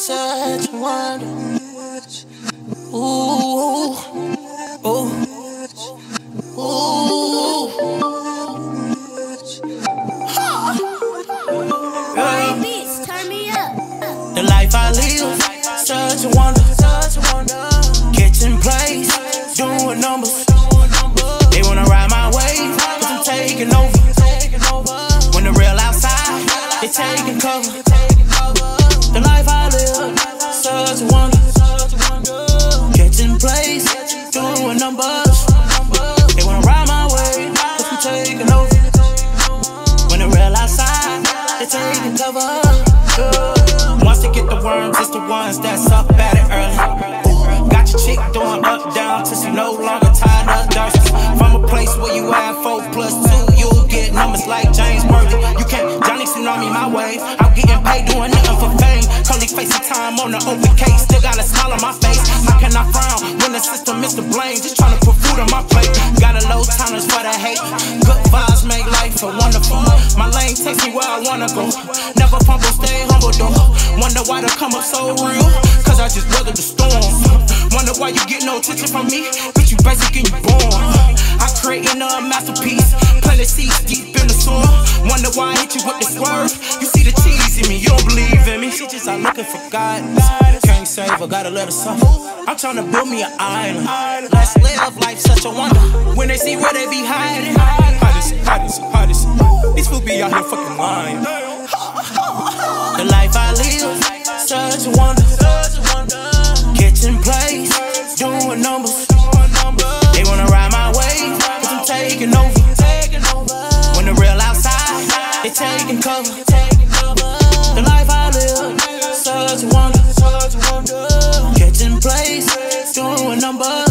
such a wonder. Ooh, ooh, ooh. Girl, beats, turn me up. The life I live, such a wonder. Catching plays, doing numbers. They wanna ride my wave, 'cause I'm taking over. When the real outside, they taking cover. The life I live, such a wonder. Catching plays, doing numbers. They wanna ride my wave, 'cause I'm taking over. When the real outside, they taking cover. Once they get the worms, it's the ones that suck at it early. Got your chick doing up, down, till she no longer tied up thirsty. From a place where you add 4+2, you'll get numbers like James Worthy. You can't Johnny Tsunami my wave. I'm getting paid doing nothing for fame. Curly facing time on the open case. Still got a smile on my face. How can I frown when the system is to blame? Just trying to put food on my plate. Got a low tolerance for the hate. Good vibes make life a wonderful. My lane takes me where I wanna go. Never fumble, stay humble though. Wonder why they come up so real, 'cause I just weathered the storm. Wonder why you get no attention from me, bitch, you basic and you born. I creating a masterpiece, planting seeds deep in the soil. Wonder why I hit you with the swerve. You see the cheese in me, you don't believe in me. She just out looking for guidance. Can't save her, gotta let her suffer. I'm trying to build me an island. Let's live life such a wonder. When they see where they be hiding. Hiding. These fools be out here fucking lying. The life I live, such a wonder. Catching plays, doing numbers. They wanna ride my wave, 'cause I'm taking over. When the real outside, they taking cover. The life I live, such a wonder. Catching plays, doing numbers.